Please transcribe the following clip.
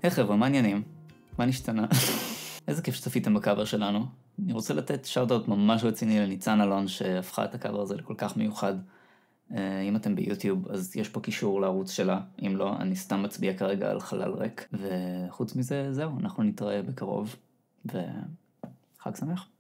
היי חבר'ה, מה העניינים? מה נשתנה? איזה כיף שצפיתם בקאבר שלנו. אני רוצה לתת שאוט-אוט ממש רציני לניצן אלון שהפכה את הקאבר הזה לכל כך מיוחד. אם אתם ביוטיוב אז יש פה קישור לערוץ שלה, אם לא אני סתם מצביע כרגע על חלל ריק. וחוץ מזה זהו, אנחנו נתראה בקרוב וחג שמח.